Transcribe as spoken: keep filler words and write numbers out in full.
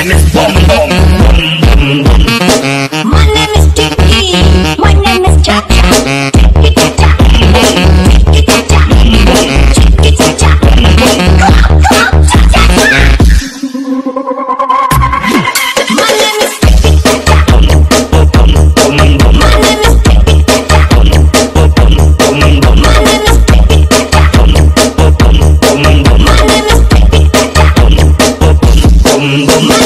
name is Bum Bum Bum Bum. My name is Tiki. My name is Cha Cha. Tiki Cha Cha. Tiki Cha Cha. Tiki Cha Cha. Come on, come on, Cha Cha Cha. My name is Tiki Cha Cha. My name is Tiki Cha Cha. My name is Tiki Cha Cha. My name is Tiki Cha Cha. Bum bum.